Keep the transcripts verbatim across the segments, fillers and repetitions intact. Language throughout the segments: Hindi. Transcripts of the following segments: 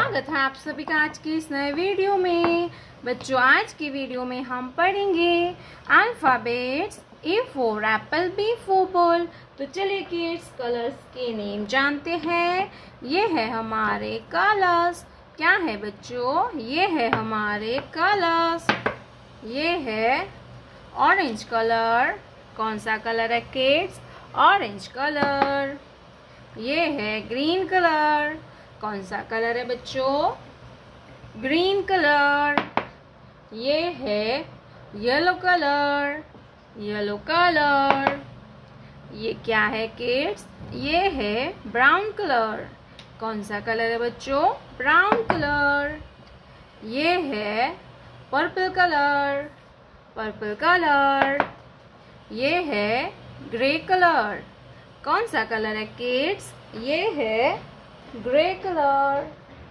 स्वागत है आप सभी का आज की इस नए वीडियो में। बच्चों, आज की वीडियो में हम पढ़ेंगे alphabets. A for apple, B for ball. तो चलिए किड्स, कलर्स के नेम जानते हैं। ये है हमारे कलर्स। क्या है बच्चों? ये है हमारे कलर्स। ये है ऑरेंज कलर। कौन सा कलर है किड्स? Orange colour. ये है ग्रीन कलर। कौन सा कलर है बच्चों? Green colour. ये है येलो कलर। Yellow colour. ये क्या है किड्स? ये है ब्राउन कलर। कौन सा कलर है बच्चों? Brown colour. ये है पर्पल कलर। Purple colour. ये है ग्रे कलर। कौन सा कलर है किड्स? ये है ग्रे कलर।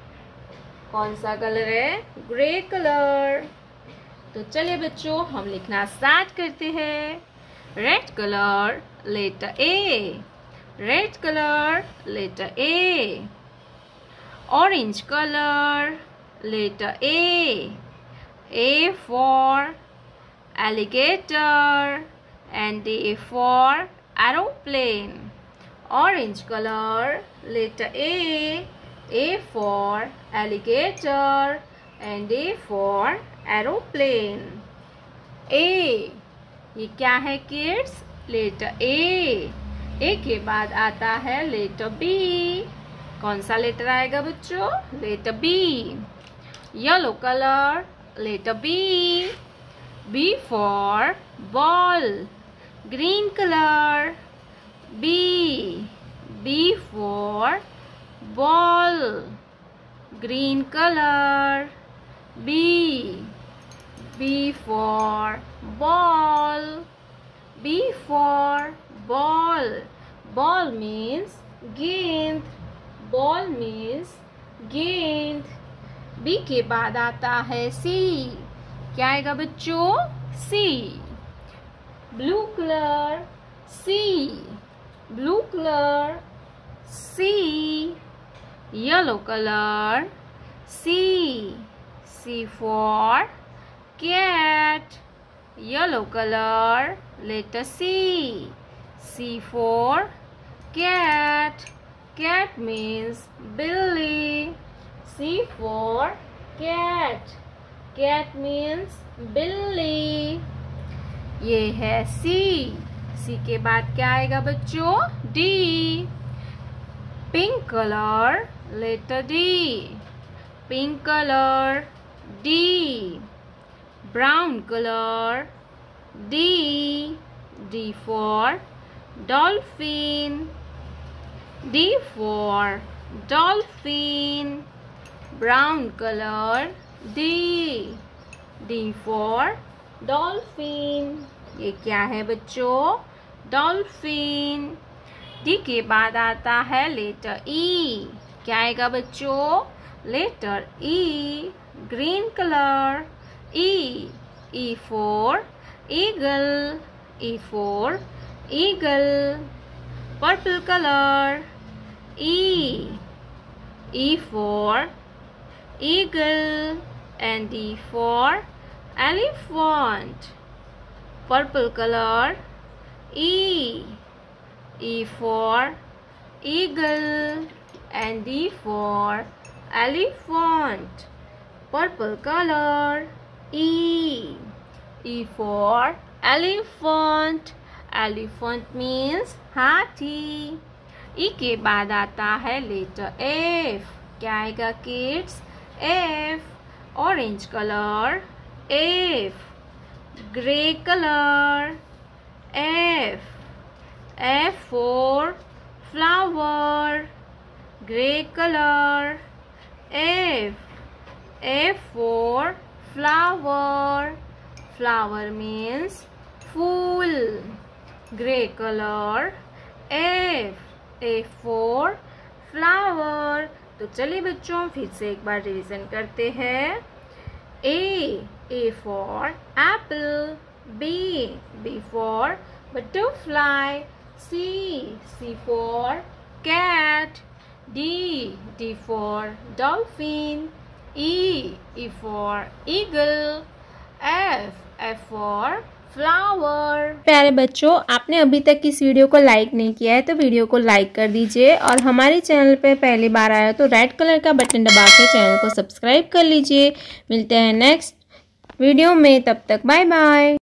कौन सा कलर है? Grey colour. तो चलिए बच्चों, हम लिखना स्टार्ट करते हैं। Red colour, letter A. Red colour, letter A. Orange colour, letter A. A for alligator and A for aeroplane. Orange color, letter A. A for alligator and A for aeroplane. A, ये क्या है किड्स? Letter A. A के बाद आता है लेटर B. कौन सा लेटर आएगा बच्चों? Letter B. Yellow colour, letter B. B for ball. Green color. B. B for ball. Green color. B. B for ball. B for ball. Ball means गेंद. Ball means गेंद. बी के बाद आता है सी. क्या आएगा बच्चों? C. Blue colour, C. Blue colour, C. Yellow colour, C. C for cat. Yellow colour, letter C. C for cat. Cat means बिल्ली. C for cat. Cat means बिल्ली. ये है C. C के बाद क्या आएगा बच्चों? D. Pink colour, letter D. Pink colour, D. Brown colour, D. D for dolphin. D for dolphin. Brown color, D. D for dolphin. ये क्या है बच्चों? डॉल्फिन. D के बाद आता है लेटर E. क्या आएगा बच्चों? Letter E. Green colour, E. E for eagle. E for eagle. Purple colour, E. E for eagle and E for elephant. Purple color, E. E for eagle and E for elephant. Purple color, E. E for elephant. Elephant means हाथी. E के बाद आता है लेटर F. क्या आएगा kids? F. Orange colour, F. Grey colour, F. F for flower. Grey colour, F. F for flower. Flower means फूल. Grey colour, F. F for flower. तो चलिए बच्चों, फिर से एक बार रिवीजन करते हैं। A. A for apple. B. B for butterfly. C. C for cat. D. D for dolphin. E. E for eagle. F. F for flower. प्यारे बच्चों, आपने अभी तक इस वीडियो को लाइक नहीं किया है तो वीडियो को लाइक कर दीजिए और हमारे चैनल पे पहली बार आया तो रेड कलर का बटन दबा के चैनल को सब्सक्राइब कर लीजिए। मिलते हैं नेक्स्ट वीडियो में, तब तक बाय बाय।